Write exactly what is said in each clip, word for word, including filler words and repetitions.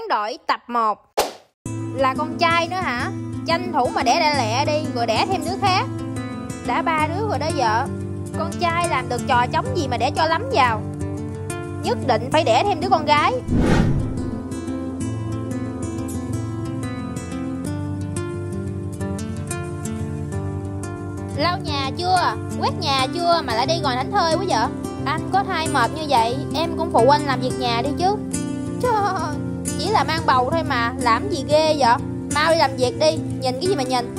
Hoán đổi tập một. Là con trai nữa hả? Tranh thủ mà đẻ lẹ lẹ đi, rồi đẻ thêm đứa khác. Đã ba đứa rồi đó vợ. Con trai làm được trò trống gì mà để cho lắm vào. Nhất định phải đẻ thêm đứa con gái. Lau nhà chưa? Quét nhà chưa mà lại đi ngồi thảnh thơi quá vậy? Anh có thai mệt như vậy, em cũng phụ anh làm việc nhà đi chứ. Trời, chỉ là mang bầu thôi mà, làm gì ghê vậy? Mau đi làm việc đi, nhìn cái gì mà nhìn.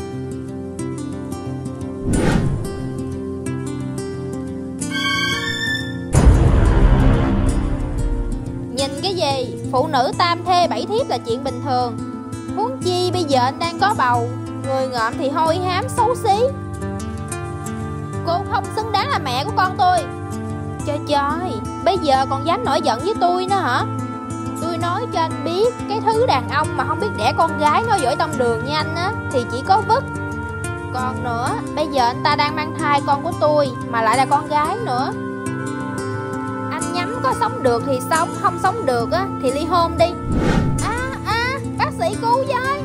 Nhìn cái gì? Phụ nữ tam thê bảy thiếp là chuyện bình thường. Huống chi bây giờ anh đang có bầu. Người ngợm thì hôi hám xấu xí. Cô không xứng đáng là mẹ của con tôi. Trời trời, bây giờ còn dám nổi giận với tôi nữa hả? Tôi nói cho anh biết, cái thứ đàn ông mà không biết đẻ con gái nói dỗi tông đường như anh á thì chỉ có vứt. Còn nữa, bây giờ anh ta đang mang thai con của tôi, mà lại là con gái nữa. Anh nhắm có sống được thì sống, không sống được á thì ly hôn đi. À à, bác sĩ cứu với.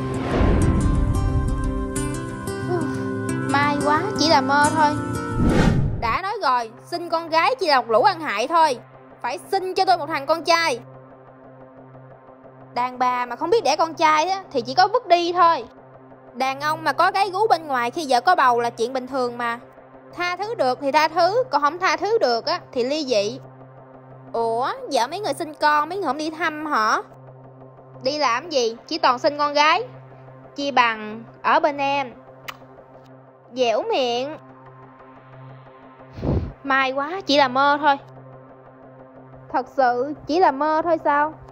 May quá, chỉ là mơ thôi. Đã nói rồi, sinh con gái chỉ là một lũ ăn hại thôi. Phải sinh cho tôi một thằng con trai. Đàn bà mà không biết đẻ con trai á thì chỉ có vứt đi thôi. Đàn ông mà có gái gú bên ngoài khi vợ có bầu là chuyện bình thường mà. Tha thứ được thì tha thứ, còn không tha thứ được á thì ly dị. Ủa, vợ mấy người sinh con, mấy người không đi thăm hả? Đi làm gì, chỉ toàn sinh con gái. Chi bằng ở bên em. Dẻo miệng. May quá, chỉ là mơ thôi. Thật sự chỉ là mơ thôi sao?